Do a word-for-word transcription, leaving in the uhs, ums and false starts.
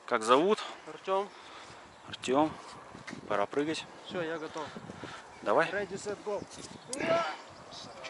Как зовут? Артем. Артем. Пора прыгать. Все, я готов. Давай. Ready, set, go.